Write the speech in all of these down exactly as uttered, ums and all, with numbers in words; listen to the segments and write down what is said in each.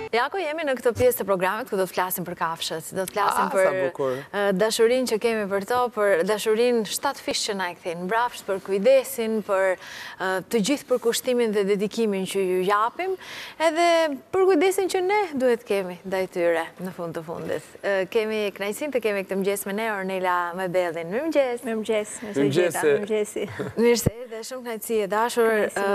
Ja, ku jemi në këtë pjesë të programit ku do të flasim për kafshët, do të flasim Ah, sa për bukur. uh, dashurinë që kemi për to, për dashurinë shtatë fish që na e kthejnë mbrapsht, për kujdesin, për uh, të gjithë përkushtimin dhe dedikimin që ju japim, edhe për kujdesin që ne duhet kemi ndaj tyre në fund të fundit. Uh, kemi kënaqësinë të kemi këtë mëngjes me ne Ornela Mebellin. Mirëmëngjes. Mirëmëngjes. Mirëmëngjes. Mirëmëngjesi. Mirë se erdhe, shumë kënaqësi e dashur.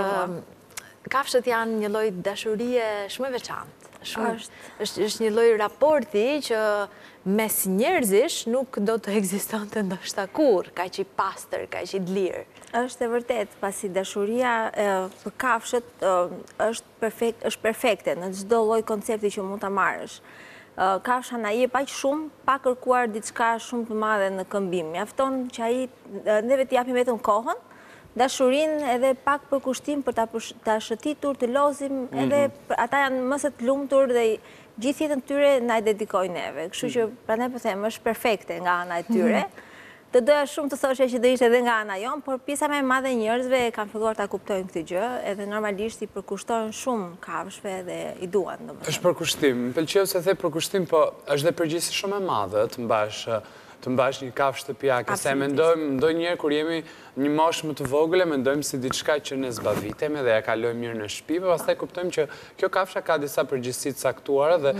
Kafshët janë një lloj dashurie shumë e veçantë. është është një lloj raporti që mes njerëzish nuk do të ekzistonte ndoshta kurrë, kaq i pastër, kaq i lirë. Është e vërtet, pasi dashuria për kafshët është perfekt, është perfekte në çdo lloj koncepti që mund ta marrësh. Kafsha na jep aq shumë pa kërkuar diçka shumë të madhe në këmbim. Mjafton që ai neve t'i japim vetëm kohën, dashurinë edhe pak përkushtim për ta shëtitur, të lozim, edhe ata janë më së të lumtur dhe gjithë jetën tyre na e dedikojnë neve. Kështu që prandaj po them, është perfekte nga ana e tyre. Të doja shumë të thoshe që do ishte edhe nga ana jon, por pjesa më e madhe e njerëzve kanë filluar ta kuptojnë këtë gjë, edhe normalisht i përkushtojnë shumë kafshëve dhe i duan, domethënë. Është përkushtim. Më pëlqeu se the përkushtim, po është dhe përgjegjësi shumë e madhe të mbash të mbash një kafshë shtëpiake, se mendojmë ndonjëherë kur jemi një moshë më të vogël, mendojmë si diçka që ne zbavitemi dhe ja kalojmë mirë në shtëpi, por pastaj kuptojmë që kjo kafsha ka disa përgjegjësi të caktuara dhe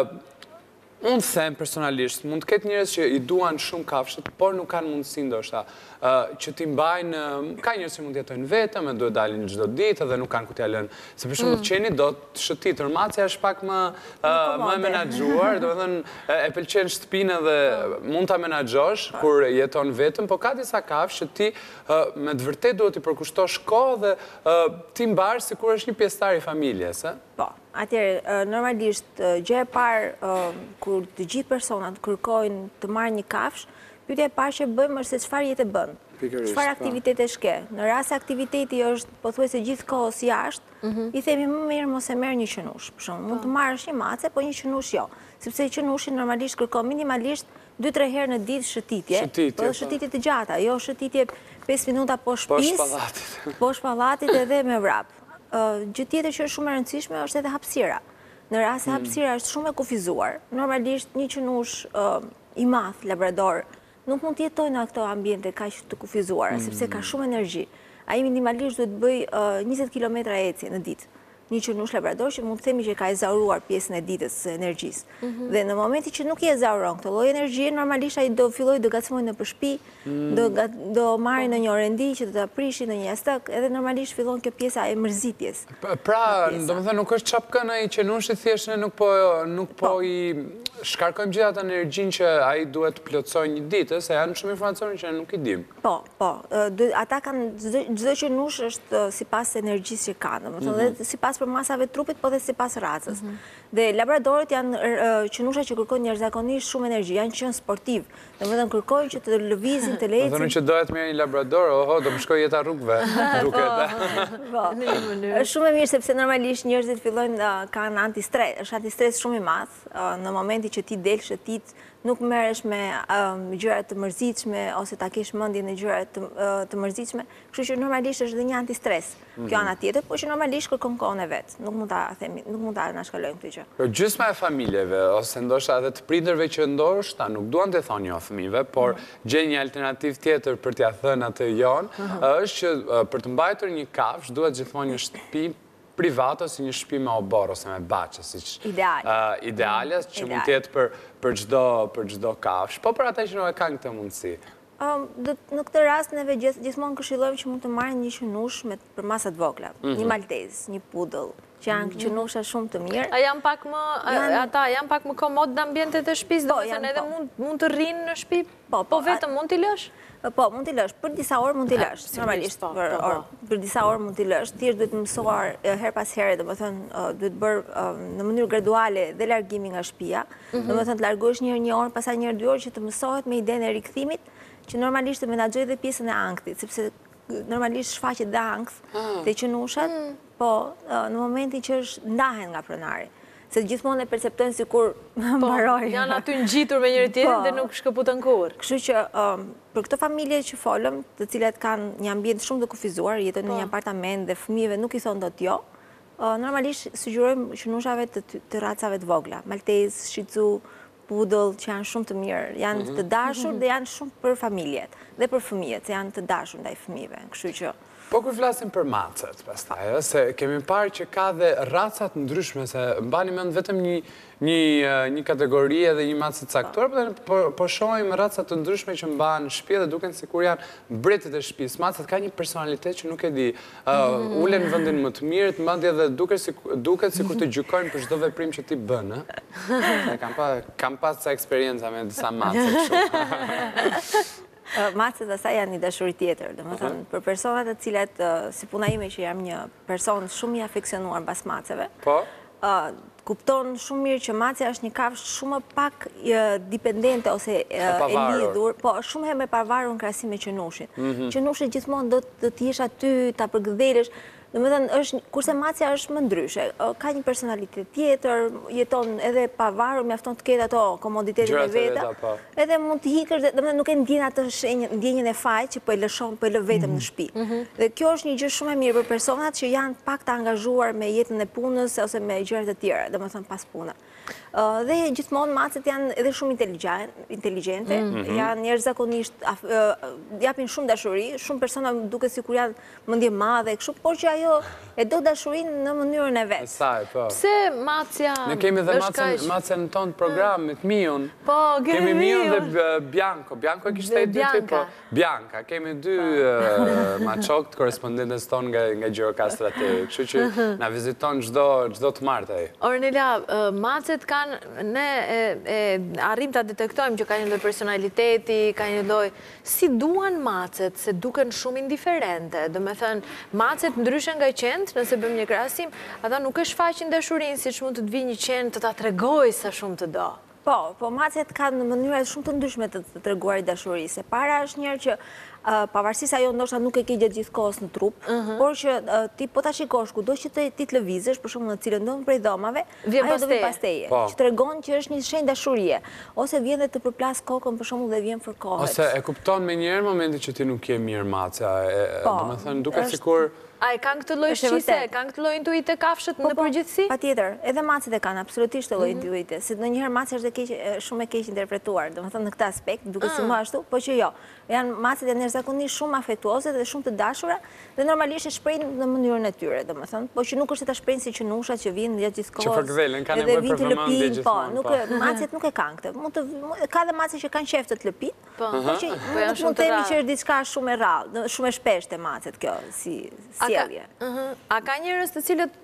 unë them personalisht, mund të ketë njerëz që i duan shumë kafshët, por nuk kanë mundësi ndoshta që t'i mbajnë, ka njerëz që mund të jetojnë vetëm, duhet dalin çdo ditë dhe nuk kanë ku t'ia lënë. Se për shembull qeni do të shëtitur, macja është pak më më e menaxhuar, domethënë e pëlqen shtëpinë dhe mund ta menaxhosh kur jeton vetëm, por ka disa kafshë që ti me të vërtetë duhet t'i përkushtosh kohë dhe ti mbash sikur është një pjesëtar i familjes, ë? Po. Atëherë, normalisht, gjë e parë, kur të gjithë personat kërkojnë të marrë një kafshë, pyetja e parë që bëjmë është se çfarë jetë bën. Çfarë aktivitetesh ke? Në rast se aktiviteti është pothuajse gjithkohës jashtë, i themi më mirë mos e merr një qenush. Për shembull, mund të marrësh një mace, po një qenush jo, sepse qenushi normalisht kërkon minimalisht dy tre herë në ditë shëtitje, po shëtitje të gjata, jo shëtitje pesë minuta poshtë shtëpisë, poshtë pallatit edhe me vrap. Gjë tjetër që është shumë e rëndësishme është edhe hapësira. Në rast se hapësira është shumë e kufizuar, normalisht një qenush i madh labrador nuk mund të jetojë në ato ambiente kaq të kufizuara, sepse ka shumë energji. Ai minimalisht duhet bëj njëzet kilometra ecje në ditë. Një qenush labrador që mund të themi që ka ezauruar pjesën e ditës së energjisë. Dhe në momenti që nuk i ezauron këtë lloj energjie, normalisht ai do fillojë të gacmojë nëpër shtëpi, do do marrë në një orendi që do ta prishi në një jastëk, edhe normalisht fillon kjo pjesa e mërzitjes. Pra, domethënë nuk është çapkën ai qenushi, thjesht ne nuk po nuk po i shkarkojmë gjithë atë energjinë që ai duhet të plotësojë një ditë, se janë shumë informacione që ne nuk i dimë. Po, po, ata kanë çdo qenush është sipas energjisë që ka, domethënë dhe sipas për masave trupit, po dhe si pas racës. Dhe labradorët janë qenusha që kërkojnë njerëzakonisht shumë energji, janë qenë sportiv, dhe më dhe kërkojnë që të lëvizin, të lecin. Dhe në që dohet me një labrador, oho, do më shkoj jeta rrugëve, duket. është shumë e mirë, sepse normalisht njerëzit fillojnë kanë antistres, është antistres shumë i madh, në momenti që ti del shëtit, nuk merresh me gjëra të mërzitshme ose ta kesh mendjen në gjëra të mërzitshme, kështu që normalisht është dhe një antistres. Kjo ana tjetër, por që normalisht kërkon kohën e vet. Nuk mund ta themi, nuk mund ta na shkalojmë këtë gjë. Për gjysma e familjeve ose ndoshta edhe të prindërve që ndoshta nuk duan të thonë jo fëmijëve, por gjejnë një alternativë tjetër për t'ia thënë atë jon, është që për të mbajtur një kafshë duhet gjithmonë një shtëpi private ose një shtëpi me obor ose me baçë, siç ideale që mund të jetë për çdo kafshë, po për ata që nuk e kanë këtë mundësi. Në këtë rast neve gjithmonë këshillojmë që mund të marrin një qenush për masa të vogla, një maltez, një poodle, që janë qenusha shumë të mirë. A janë pak më ata janë pak më komod në ambientet e shtëpisë, domethënë edhe mund të rrinë në shtëpi, po vetëm mund t'i lësh? Po, mund t'i lësh, për disa orë mund t'i lësh, normalisht, për disa orë mund t'i lësh, thjesht duhet mësuar her pas here, dhe më thënë, duhet bërë në mënyrë graduale dhe largimi nga shtëpia, dhe më thënë të largohesh njërë një orë, pasaj njërë dy orë që të mësohet me idenë e rikthimit, që normalisht të menaxhojë dhe pjesën e ankthit, sepse normalisht shfaqet dhe ankth të qenushat, po në momentin që është ndahen nga pronari. Se gjithmonë e perceptojnë si kur mbarojnë. Janë aty ngjitur me njëri tjetrin dhe nuk shkëputën kurrë. Kështu që për këtë familje që folëm, të cilat kanë një ambient shumë të kufizuar, jetojnë në një apartament dhe fëmijëve nuk i thonë dot jo, normalisht sugjerojmë qenushave të racave të vogla, Maltese, Shih Tzu, Poodle, që janë shumë të mirë, janë të dashur dhe janë shumë për familjet dhe për fëmijët, se janë të dashur ndaj fëmijëve, kështu që. Po kur flasim për macet, pastaj, se kemi parë që ka dhe racat ndryshme, se mbani mend vetëm një një kategori edhe një macet caktuar, po shohim racat të ndryshme që mbanë në shtëpi dhe duken sikur janë mbretët e shtëpisë. Macet ka një personalitet që nuk e di, ulen në vendin më të mirë, madje edhe duket sikur të gjykojnë për çdo veprim që ti bën, ë. Kam pas sa eksperjenca me disa macet kështu. Macet asaj janë një dashuri tjetër, dhe më thënë, për personat të cilat, si puna ime që jam një person shumë i afeksionuar mbas maceve, kupton shumë mirë që macja është një kafshë shumë pak dipendente ose e lidhur, po shumë herë me pavarur në krahasim me qenushin. Qenushi gjithmonë do të jesh aty, ta përgëdhelësh. Domethënë, kurse macja është më ndryshe, ka një personalitet tjetër, jeton edhe pavarur, mjafton të ketë ato komoditetin e veta, edhe mund të hikësh, domethënë nuk e ndjen atë ndjenjen e fajt që po e lëshon, po e lë vetëm në shtëpi. Dhe kjo është një gjë shumë e mirë për personat që janë pak të angazhuar me jetën e punës ose me gjërat e tjera, domethënë pas punës. Dhe gjithmonë macet janë edhe shumë inteligjente, janë njerëzakonisht japin shumë dashuri, shumë persona duket sikur janë mendje madhe, kështu, por që ajo e do dashurinë në mënyrën e vet. Pse macja? Ne kemi dhe macen tonë programit, Miun. Po, kemi Miun dhe Bianco. Bianco e kishte dy tipe. Bianca, kemi dy machok të korrespondentës tonë nga Gjirokastra te, kështu që na viziton çdo çdo të martej. Ornela, macet kanë, ne arrim të detektojmë që ka një lloj personaliteti, ka një lloj, si duan macet, se duken shumë indiferente. Do me thënë, macet ndryshe nga qentë, nëse bëm një krahasim, ata nuk e shfaqin dashurinë, siç mund të të vijë një qenë të ta tregojë sa shumë të do. Po, po macet kanë në mënyra shumë të ndryshme të treguarit dashurisë. Para është njërë që pavarësisht ajo ndoshta nuk e ke gjatë gjithë kohës në trup, por që ti po ta shikosh kudo që ti të lëvizësh, për shembull në cilën do prej dhomave, ajo do vi pas teje, që tregon që është një shenjë dashurie, ose vjen dhe të përplas kokën për shembull dhe vjen fërkohet. Ose e kupton menjëherë momentin që ti nuk je mirë macja, domethënë duket sikur A e kanë këtë lloj shqise, kanë këtë lloj intuite kafshët në përgjithësi? Patjetër, edhe macet e kanë absolutisht këtë lloj intuite, se ndonjëherë macja është shumë e keq interpretuar, domethënë në këtë aspekt, duke si më ashtu, po që jo. Janë macet e njerëzakonisht shumë afektuoze dhe shumë të dashura dhe normalisht e shprehin në mënyrën e tyre, domethënë, po që nuk është ta shprehin si qenushat që vinë gjatë gjithë kohës. Që përgdhelen, kanë nevojë për vëmendje gjithmonë. Po, nuk macet nuk e kanë këtë. Mund të ka dhe mace që kanë qejf të lëpin, po që mund të themi që është diçka shumë e rrallë, shumë e shpeshtë e macet kjo si sjellje. A ka njerëz të cilët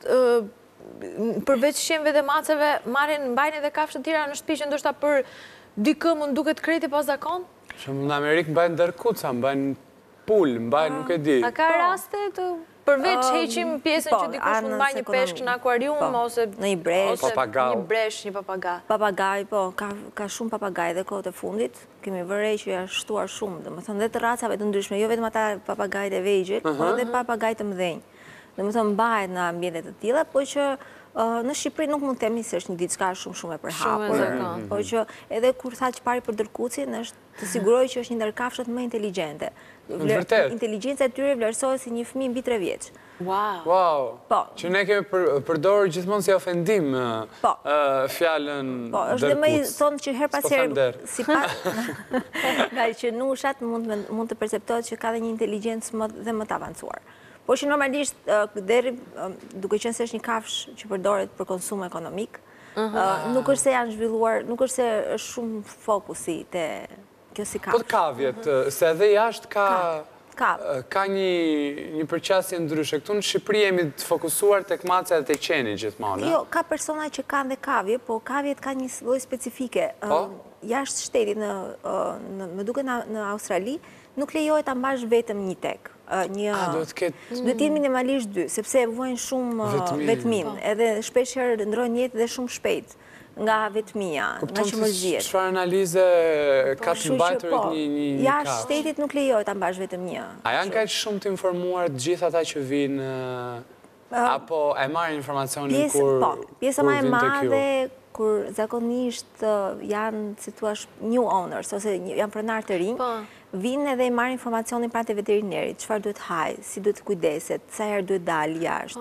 përveç qenëve dhe maceve marrin mbajnë edhe kafshë të tjera në shtëpi që ndoshta për dikë mund duket krejt e pazakon? Shumë në Amerikë mbajnë dërkuca, mbajnë pul, mbajnë nuk e di. A ka raste të përveç heqim pjesën që dikush mund mbajnë një peshk në akuarium ose në një bresh, një bresh, një papagaj? Papagaj, po, ka shumë papagaj dhe kohët e fundit. Kemi vërej që janë shtuar shumë, domethënë dhe të racave të ndryshme, jo vetëm ata papagajt e vegjël, por edhe papagajt të mëdhenj. Domethënë mbahet në ambiente të tilla, por që në Shqipëri nuk mund të themi se është një diçka shumë shumë e përhapur, por që edhe kur tha çfarë për dërkucin, është të siguroj që është një ndër kafshët më inteligjente. Inteligjenca e tyre vlerësohet si një fëmijë mbi tre vjeç. Wow. Wow. Që ne kemi përdorur gjithmonë si ofendim fjalën dërkuc. Po, është dhe më thonë që her pas herë sipas nga qenushat mund të perceptohet që ka dhe një inteligjencë dhe më të avancuar. Por që normalisht, deri duke qenë se është një kafshë që përdoret për konsum ekonomik, nuk është se janë zhvilluar, nuk është se është shumë fokusi te kjo si kafshë. Po të kavjet, se edhe jashtë ka ka një përqasje ndryshe. Këtu në Shqipëri jemi të fokusuar tek macja dhe te qeni gjithmonë. Jo, ka persona që kanë dhe kavje, po kavjet ka një lloj specifike. Jashtë shtetit, më duket në Australi, nuk lejohet ta mbash vetëm një tek. Duhet të jetë minimalisht dy, sepse vojnë shumë vetmin, edhe shpesh herë ndrojnë jetë dhe shumë shpejt nga vetmia, nga qëmërziet. Çfarë analize ka të mbajtur një kafshë? Jashtë shtetit nuk lejohet ta mbash vetëm një. A janë kaq shumë të informuar të gjithë ata që vinë, apo e marrin informacionin kur Po, pjesa më e madhe kur zakonisht janë, si thua, new owners, ose janë pronarë të rinj, vinë edhe i marrin informacionin pranë te veterinerit, çfarë duhet haj, si duhet kujdeset, sa herë duhet dalë jashtë.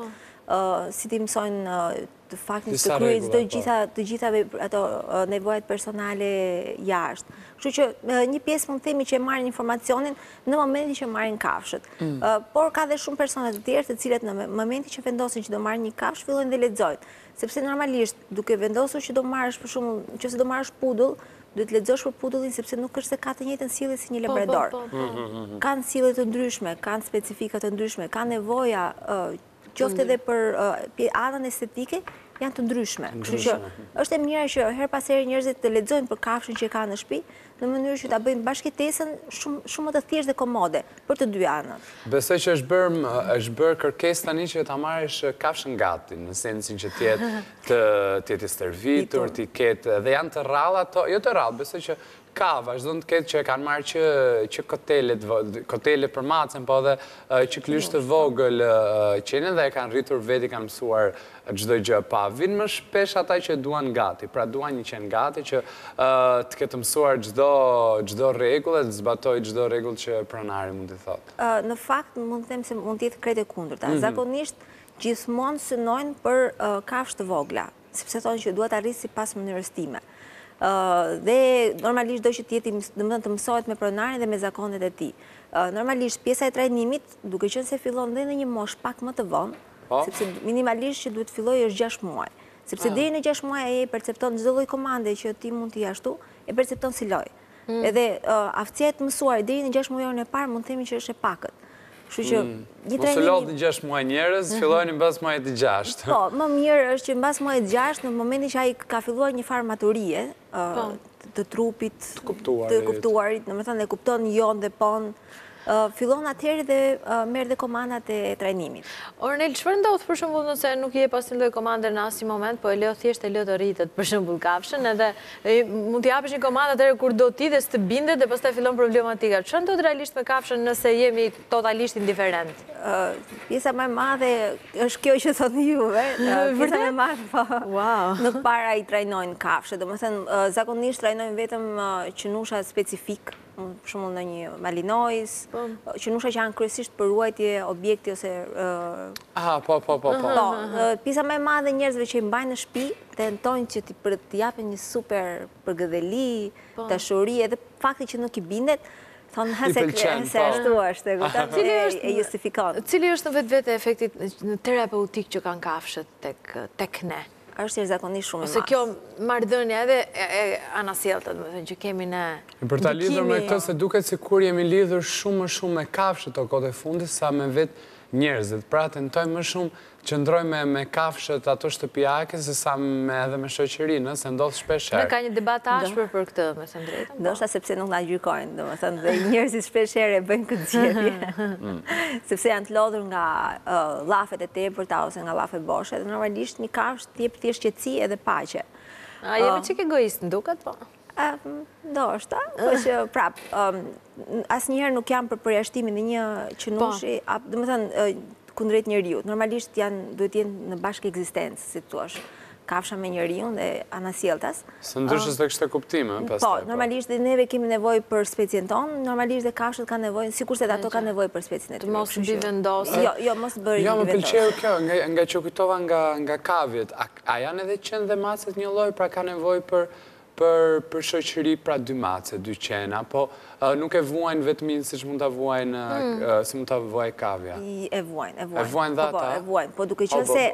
si ti mësojnë të faktin të kryet të gjitha ato nevojat personale jashtë. Kështu që një pjesë mund të themi që e marrin informacionin në momentin që marrin kafshët. Por ka dhe shumë persona të tjerë të cilët në momentin që vendosin që do marrin një kafshë, fillojnë dhe lexojnë. Sepse normalisht duke vendosur që do marrësh për shembull, nëse do marrësh pudull, duhet të lexosh për pudullin sepse nuk është se ka të njëjtën sjellje si një labrador. Kanë sjellje të ndryshme, kanë specifika të ndryshme, kanë nevoja qoftë edhe për anën estetike, janë të ndryshme. Kështu që është e mirë që her pas here njerëzit të lexojnë për kafshën që kanë në shtëpi, në mënyrë që ta bëjnë bashkëtesën shumë më të thjeshtë dhe komode për të dy anët. Besoj që është bërë është bërë kërkesë tani që ta marrësh kafshën gati, në sensin që të jetë të jetë i stërvitur, të ketë dhe janë të rralla ato, jo të rrallë, besoj që ka, vazhdon të ketë që kanë marrë që, që kotelet, kotelet për macen, po dhe që klysht të vogël qenë dhe e kanë rritur veti, kanë mësuar çdo gjë pa. Vinë më shpesh ata që duan gati, pra duan një qenë gati që të ketë mësuar çdo çdo rregull dhe të zbatoj çdo rregull që pronari mund të thotë. Në fakt mund të them se mund të jetë krejt e kundërta. Zakonisht gjithmonë synojnë për kafshë të vogla, sepse thonë që duhet arrit sipas mënyrës time. Dhe normalisht do që tjeti të mësohet me pronarin dhe me zakonet e ti. Normalisht pjesa e trajnimit, duke qenë se fillon dhe në një mosh pak më të vonë, sepse minimalisht që duhet filloj është gjashtë muaj. Sepse deri në gjashtë muaj e percepton çdo lloj komande që ti mund t'i jashtu, e percepton si loj. Edhe aftësia e të mësuar deri në gjashtë muajin e parë mund të themi që është e pakët. Kështu që një trajnim... Ose lodh në gjashtë muaj njerëz, fillojnë mbas muajit të gjashtë. Po, më mirë është që mbas muajit të gjashtë, në momentin që ai ka filluar një farë maturie të trupit, të kuptuarit, domethënë e kupton jon dhe pon, fillon atëherë dhe merr dhe komandat e trajnimit. Ornel, çfarë ndodh për shembull nëse nuk i jep asnjë lloj komande në asnjë moment, po e lë thjesht e lë të rritet për shembull kafshën, edhe mund t'i japësh një komandë atëherë kur do ti dhe s'të bindet dhe pastaj fillon problematika. Çfarë ndodh realisht me kafshën nëse jemi totalisht indiferent? Pjesa më e madhe është kjo që thotë juve. Pjesa më e madhe po. Nuk para i trajnojnë kafshët, domethënë zakonisht trajnojnë vetëm qenusha specifik, për shembull në një malinois, qenusha që janë kryesisht për ruajtje objekti ose Ah, po, po, po, po. Pjesa më e madhe njerëzve që i mbajnë në shtëpi tentojnë që t'i japin një super përgëdheli, dashuri, edhe fakti që nuk i bindet, thonë hase se ashtu është, e kupton, e justifikon. Cili është në vetvete efekti terapeutik që kanë kafshët tek ne? Është jashtëzakonisht shumë i madh. Ose kjo marrëdhënie edhe e anasjellta, domethënë që kemi ne. Për ta lidhur me këtë, se duket se kur jemi lidhur shumë më shumë me kafshët o kohë e fundit sa me vetë njerëzit. Pra tentojmë më shumë qëndrojmë me kafshët ato shtëpiake se sa edhe me shoqërinë, se ndodh shpesh herë. Ne ka një debat ashpër për këtë, me thënë drejtën. Ndoshta sepse nuk na gjykojnë, domethënë dhe njerëzit shpesh herë e bëjnë këtë zgjedhje. Sepse janë të lodhur nga llafet e tepërta ose nga llafet boshe, dhe normalisht një kafshë t'jep thjesht qetësi edhe paqe. A jemi çik egoist, nduket po? Ndoshta, po që prap, asnjëherë nuk jam për përjashtimin e një qenushi, domethënë kundrejt njeriut. Normalisht janë, duhet jenë në bashkë ekzistencë, si thua, kafsha me njeriun dhe anasjelltas. Së ndryshës dhe kështë e kuptime, pastaj. Po, normalisht dhe neve kemi nevojë për specien tonë, normalisht dhe kafshët kanë nevojë, sikurse dhe ato kanë nevojë për specien e tyre. Të mos bëj vendosje. Jo, jo, mos bëri vendosje. Jo, më pëlqeu kjo, nga që kujtova nga kavjet. A janë edhe qenë dhe macet një lloj, pra ka nevojë për për shoqëri, pra dy mace, dy qena, po nuk e vuajnë vetëmin si që mund të vuajnë, si mund të vuajnë kavja. E vuajnë, e vuajnë. E vuajnë dhe ata? E vuajnë, po duke qenë se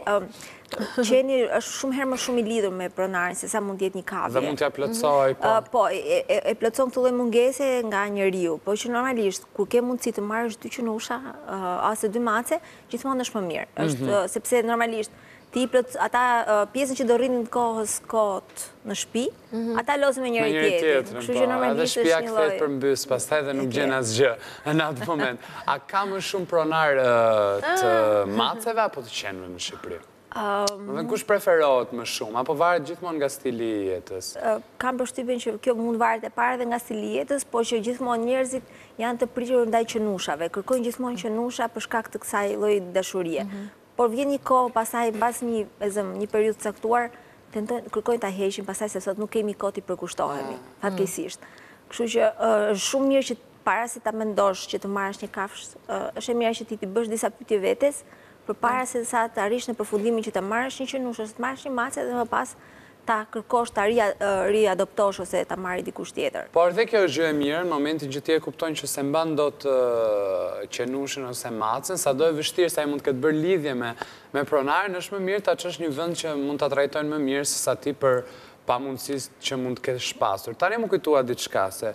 qeni është shumë herë më shumë i lidhur me pronarin, se sa mund t'jetë një kavje. Dhe mund t'ja plotësoj, po? Po, e plotëson këtë lloj mungese nga njeriu, po që normalisht, kur ke mundësi të marrësh dy qenusha, ose dy mace, gjithmonë është më mirë. Sepse normalisht, ata pjesën që do rrinin kohës kot në shtëpi, ata lozën me njëri tjetrin. Kështu që normalisht është një lloj. Edhe shtëpia kthehet përmbys, pastaj dhe nuk gjen asgjë në atë moment. A ka më shumë pronar të maceve apo të qenëve në Shqipëri? Dhe kush preferohet më shumë, apo varet gjithmonë nga stili i jetës? Kam përshtypjen që kjo mund varet e parë dhe nga stili i jetës, por që gjithmonë njerëzit janë të prirur ndaj qenushave, kërkojnë gjithmonë qenusha për shkak të kësaj lloji dashurie. Por vjen një kohë, pasaj mbas një, një periudhë caktuar, tentojnë kërkojnë ta heqin, pasaj se sot nuk kemi kohë t'i përkushtohemi, fatkeqësisht. Kështu që është shumë mirë që para se ta mendosh që të marrësh një kafshë, është e mirë që ti t'i bësh disa pyetje vetes përpara se sa të arrish në përfundimin që të marrësh një qenush ose të marrësh një mace dhe më pas ta kërkosh, ta riadoptosh ose ta marrë dikush tjetër. Por dhe kjo është gjë e mirë, në momentin që ti e kuptojnë që se mban do të qenushin ose macën, sa do e vështirë sa i mund të ketë bërë lidhje me pronarin, është më mirë ta çesh një vend që mund ta trajtojnë më mirë se sa ti për pamundësisë që mund të ketë shpasur. Tani më kujtua diçka se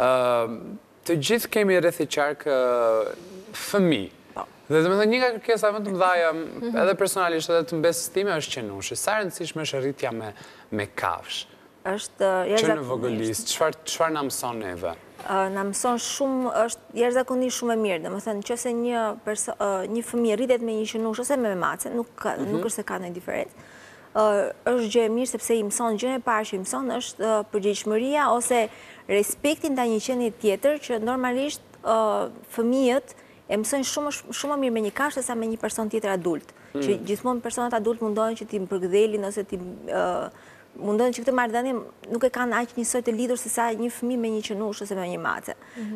të gjithë kemi rreth i qark fëmijë. Dhe dhe me thë një ka kërkesa më të mdhaja, edhe personalisht edhe të mbesës time, është qenushi. Sa rëndësishme është rritja me kafsh? Që në vogëlis, qëfar në mëson neve? Në mëson shumë, është jashtëzakonisht shumë e mirë. Dhe më thënë, që se një fëmijë rritet me një qenush ose me mace, nuk është se ka në diferencë, është gjë e mirë sepse i mëson, gjën e parë që i mëson është përgjegjshmëria ose respektin ndaj një qenie tjetër që normalisht fëmijët e mësojnë shumë mirë me një kafshë se sa me një person tjetër adult. Që gjithmonë personat adult mundohen që ti përgëdhelin ose ti mundohen që këtë marrëdhënie nuk e kanë aq njësoj të lidhur se sa një fëmijë me një qenush ose me një mace.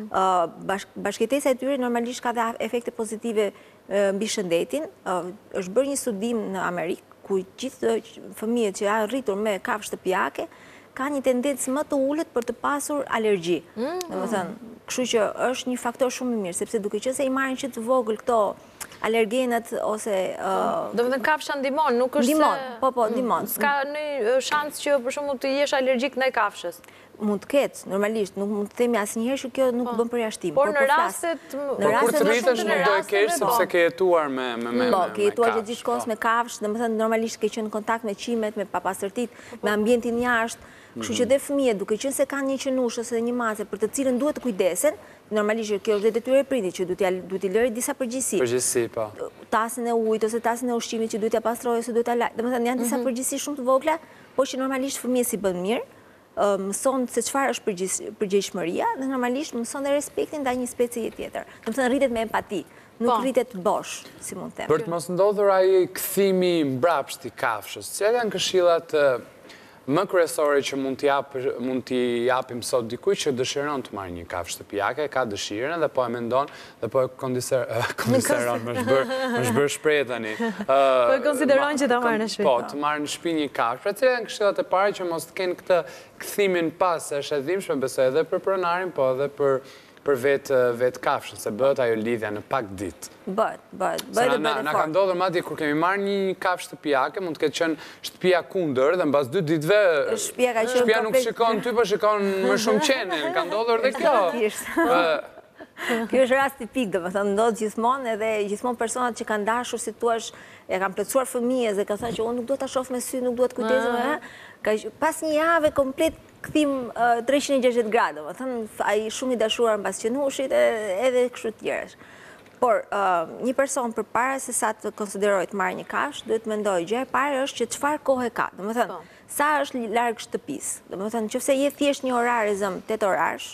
Bashkëtesa e tyre normalisht ka dhe efekte pozitive mbi shëndetin. Është bërë një studim në Amerikë ku gjithë fëmijët që janë rritur me kafshë shtëpiake ka një tendencë më të ulët për të pasur alergji. Domethënë, kështu që është një faktor shumë i mirë, sepse duke qenë se i marrin që të vogël këto alergenët ose... Domethënë kafsha ndihmon, nuk është se... Ndihmon, po, po, ndihmon. S'ka një shans që për shembull të jesh alergjik ndaj kafshës. Mund të ketë, normalisht, nuk mund të themi asnjëherë që kjo nuk bën përjashtim. Por në rastet... Por kur të rritesh nuk do e kesh sepse ke jetuar me kafshë. Po, ke jetuar që gjithë kohës me kafshë, domethënë normalisht ke qenë në kontakt me qimet, me papastërtitë, me ambientin jashtë. Kështu që dhe fëmijët, duke qenë se kanë një qenush ose një mace për të cilën duhet të kujdesen, normalisht kjo është detyrë e prindit që duhet t'i lërë disa përgjegjësi. Përgjegjësi, po. Tasën e ujit ose tasën e ushqimit që duhet t'ia pastrojë ose duhet ta lajë. Domethënë janë disa përgjegjësi shumë të vogla, por që normalisht fëmijët si bën mirë, mëson se çfarë është përgjegjshmëria dhe normalisht mëson dhe respektin ndaj një specie tjetër. Domethënë rritet me empati. Nuk rritet bosh, si mund të them. Për të mos ndodhur ai kthimi mbrapsht i kafshës, cilat janë këshillat më kryesore që mund t'i japim sot dikuj që dëshiron të marrë një kafshë shtëpiake, ka dëshirën dhe po e mendon dhe po e konsideron, më shbërë shprehje tani. Po e konsideron që ta marrë në shtëpi. Po, të marrë në shtëpi një kafshë. Pra cilat janë këshillat e para që mos të kenë këtë kthimin pas, është e dhimbshme besoj edhe për pronarin, po edhe për për vetë kafshën, se bëhet ajo lidhja në pak ditë. Bëhet, bëhet, bëhet dhe bëhet e fort. Na ka ndodhur madje kur kemi marrë një kafshë shtëpiake, mund të ketë qenë shtëpia kundër dhe mbas dy ditëve shtëpia nuk shikon ty, por shikon më shumë qenin. Ka ndodhur dhe kjo. Kjo është rast tipik, domethënë ndodh gjithmonë edhe gjithmonë personat që kanë dashur, si thua, e kanë plotësuar fëmijës dhe kanë thënë që unë nuk duhet ta shoh me sy, nuk duhet kujdesem, pas një jave komplet kthim treshtë e gjashtëdhjetë gradë, domethënë ai shumë i dashuar mbas qenushit edhe kështu të tjerësh. Por një person përpara se sa të konsiderojë të marrë një kafshë, duhet të mendojë gjë e parë është që çfarë kohë ka. Domethënë, sa është larg shtëpisë. Domethënë, nëse je thjesht një orar e zëm tetë orarsh,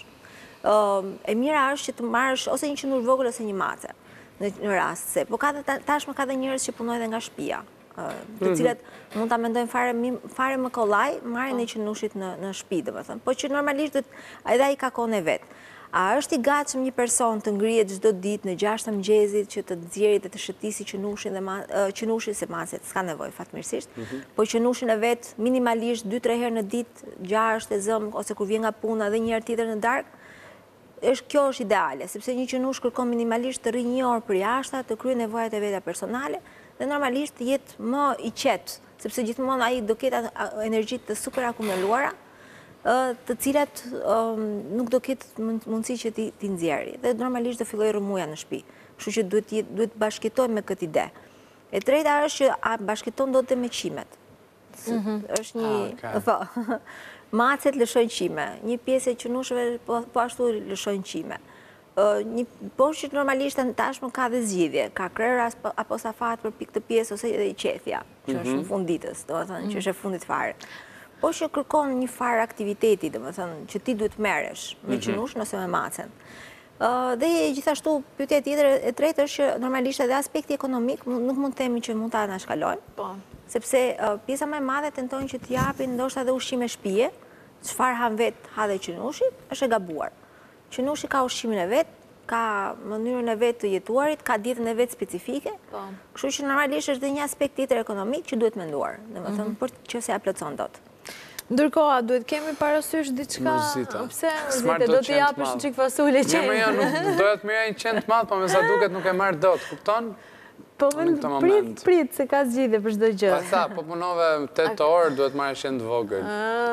e mira është që të marrësh ose një qenush vogël ose një mace në rast se. Po ka tashmë ka dhe njerëz që punojnë edhe nga shtëpia, të cilat mund ta mendojnë fare më kollaj marrjen e qenushit në shtëpi, domethënë. Po që normalisht edhe ai ka kohën e vet. A është i gatshëm një person të ngrihet çdo ditë në gjashtë të mëngjesit që të nxjerrë dhe të shëtisi qenushin dhe qenushin se macet s'ka nevojë fatmirësisht, po qenushin e vet minimalisht dy tre herë në ditë, gjashtë e zëm ose kur vjen nga puna dhe një herë tjetër në darkë, është kjo është ideale, sepse një qenush kërkon minimalisht të rri një orë për jashtë, të kryejë nevojat e veta personale dhe normalisht të jetë më i qetë, sepse gjithmonë ai do ketë energjitë të super akumuluara, të cilat nuk do ketë mundësi që ti nxjerrë. Dhe normalisht do fillojë rrëmuja në shtëpi. Kështu që duhet duhet bashkëtoj me këtë ide. E treta është që bashkëton dot me qimet. Është një, po. Macet lëshojnë qime, një pjesë e qenushëve po ashtu lëshojnë qime. Një por që normalisht tashmë ka dhe zgjidhje, ka krerë apo safat për pikë të pjesë ose edhe i qethja, që është në fund ditës, domethënë që është e fundit fare. Po që kërkon një farë aktiviteti, domethënë që ti duhet merresh me qenushën ose me macen. Dhe gjithashtu pyetja tjetër e tretë është që normalisht edhe aspekti ekonomik nuk mund të themi që mund ta anashkalojmë. Po. Sepse pjesa më e madhe tentojnë që të japin ndoshta edhe ushqime shtëpie, çfarë han vet ha dhe qenushi, është e gabuar. Qenushi ka ushqimin e vet, ka mënyrën e vetë të jetuarit, ka dietën e vetë specifike, kështu që normalisht është dhe një aspekt tjetër ekonomik që duhet menduar, domethënë për që se ja plotëson dot. Ndërkoha, duhet kemi parasysh diçka... Mërzita. Pse mërzita? Do të japësh në qikë fasule qenë. Një më janë, dojët më janë qenë të madhë, po me sa duket nuk e marrë dot, kupton? Po prit, prit, se ka zgjidhje për çdo gjë. Pa tha, po punove tetë orë, duhet marrë qenë të vogël.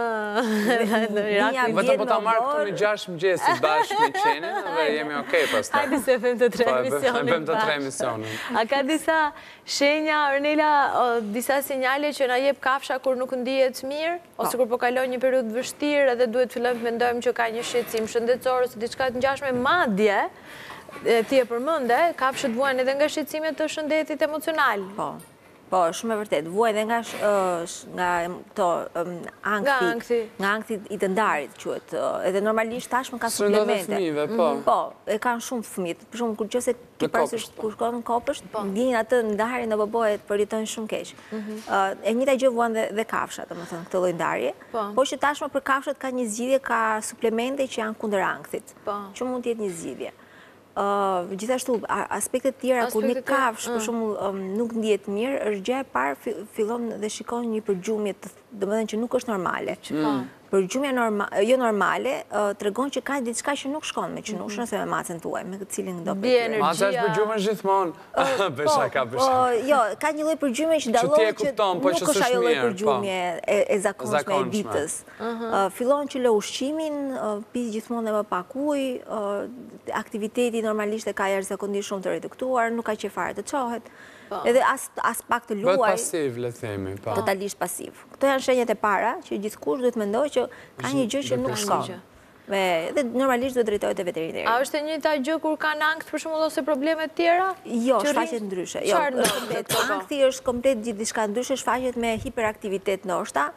Vetëm po ta marrë këtu në gjashtë mëngjesit bashkë me qenin, dhe jemi okej pastaj. Hajde se fem të tre emisionin. Fem të tre emisionin. A ka disa shenja, Ornela, disa sinjale që na jep kafsha kur nuk ndihet mirë, ose kur po kalon një periudhë vështirë edhe duhet fillojmë të mendojmë që ka një shqetësim shëndetësor ose diçka të ngjashme, madje ti e përmende, kafshët vuajnë edhe nga shqetësimet të shëndetit emocional. Po, po, shumë e vërtet. Vuajnë edhe nga to ankthi, nga ankthi i të ndarit, quhet. Edhe normalisht tashmë ka suplemente. Së fëmijëve, po. Po, e kanë shumë të fëmijët. Për shumë, kur qëse ti parasysh kur shkon në kopësht, ndjejnë atë ndarjen apo bëhet përjetojnë shumë keq. E njëjta gjë vuan dhe kafshat, domethënë këtë lloj ndarje. Po që tashmë për kafshat ka një zgjidhje, ka suplemente që janë kundër ankhthit, që mund të jetë një zgjidhje. Gjithashtu, aspektet tjera, kur një kafsh, për shumë, nuk ndihet mirë, është gjë e parë, fillon dhe shikon një përgjumje, domethënë që nuk është normale. Përgjumja jo normale tregon që ka diçka që nuk shkon me qenushën ose me macën tuaj, me këtë cilin do bëj. Maca është përgjumën gjithmonë. Besha ka besha. Jo, ka një lloj përgjumje që dallohet që nuk është ajo lloj përgjumje e zakonshme e ditës. Fillon që lë ushqimin, pi gjithmonë më pak ujë, aktiviteti normalisht e ka jashtëzakonisht shumë të reduktuar, nuk ka qejf fare të çohet. Edhe as pak të luaj. Bëhet pasiv, le të themi, po. Totalisht pasiv. Këto janë shenjat e para që gjithkusht duhet mendojë që ka një gjë që nuk shkon. Dhe normalisht duhet drejtohet te veterineri. A është e njëjta gjë kur kanë ankth për shembull ose probleme të tjera? Jo, shfaqet ndryshe. Jo, ankthi është komplet gjithë diçka ndryshe, shfaqet me hiperaktivitet ndoshta,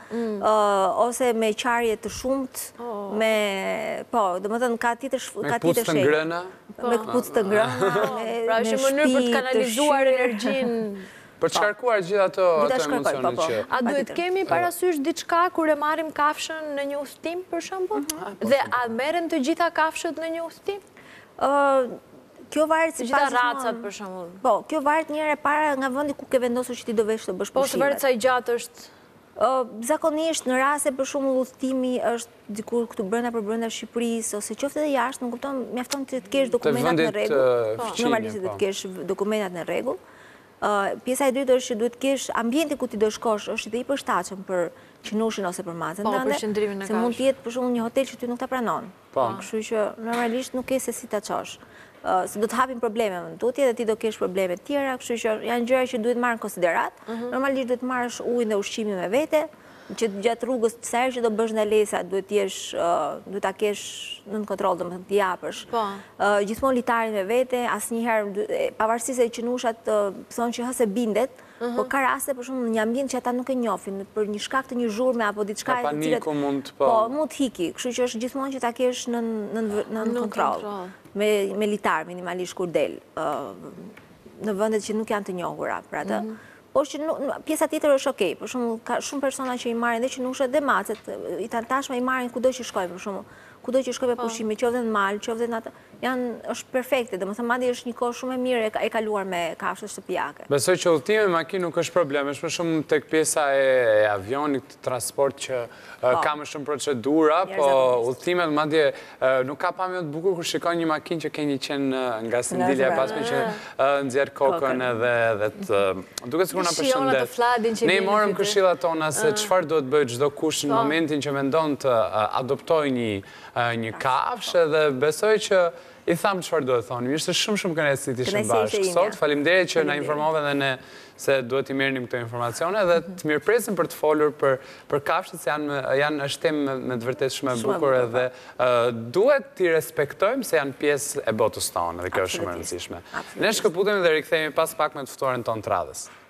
ose me qarje të shumtë, me po, domethënë ka tjetër ka tjetër shenjë. Me pucë të ngrëna? Me pucë të ngrëna, me pra është një mënyrë për të kanalizuar energjinë. Për të shkarkuar gjithë ato emocionet që... A duhet kemi parasysh diçka kur e marrim kafshën në një udhëtim, për shembull? Dhe a merren të gjitha kafshët në një udhëtim? Kjo varet si gjitha racat, për shembull. Po, kjo varet një herë para nga vendi ku ke vendosur që ti do vesh të bësh pushimet. Po, të varet sa i gjatë është... Zakonisht, në raste për shembull udhëtimi është dikur këtu brenda për brenda Shqipërisë, ose qoftë edhe jashtë, nuk kupton, mjafton të kesh dokumentat në rregull. Normalisht do të kesh dokumentat në rregull. Pjesa e dytë është që duhet kesh ambienti ku ti do shkosh është dhe i përshtatshëm për qenushin ose për macën tënde, se mund të jetë për shembull një hotel që ty nuk ta pranon. Kështu që normalisht nuk ke se si ta çosh. Se do të hapin probleme më tutje dhe ti do kesh probleme të tjera, kështu që janë gjëra që duhet marrë në konsiderat. Normalisht duhet marrësh ujin dhe ushqimin me vete, që gjatë rrugës sa herë që do bësh ndalesa duhet jesh duhet ta kesh nën kontroll, domethënë të japësh. Gjithmonë litarin me vete, asnjëherë pavarësisht se qenushat thonë që hëse bindet, por ka raste për shembull në një ambient që ata nuk e njohin, për një shkak të një zhurme apo diçka e cilat mund të po mund të hiki, kështu që është gjithmonë që ta kesh nën nën kontroll. Me me litar minimalisht kur del në vendet që nuk janë të njohura për atë. Por që pjesa tjetër është okej, për shembull ka shumë persona që i marrin dhe qenushat dhe macet, i tashmë i marrin kudo që shkojnë, për shembull, kudo që shkojnë me pushime, qoftë në mal, qoftë në atë, janë është perfekte, domethënë madje është një kohë shumë e mirë e kaluar me kafshë shtëpiake. Besoj që udhëtimi me makinë nuk është problem, është më shumë tek pjesa e avionit, transport që ka më shumë procedura, po udhëtimet madje nuk ka pamje të bukur kur shikon një makinë që ke një qenë nga sendilja e pasme që nxjerr kokën edhe të duket sikur na përshëndet. Ne i morëm këshillat tona se çfarë duhet bëjë çdo kush në momentin që mendon të adoptojë një një kafshë dhe besoj që i thamë çfarë duhet thonim. Ishte shumë shumë kënaqësi të ishim bashkë sot. Faleminderit që na informove dhe ne se duhet i merrnim këto informacione dhe të mirëpresim për të folur për për kafshët se janë janë është temë me të vërtetë shumë e bukur edhe duhet t'i respektojmë se janë pjesë e botës tonë dhe kjo është shumë e rëndësishme. Ne shkëputemi dhe rikthehemi pas pak me të ftuarin tonë të radhës.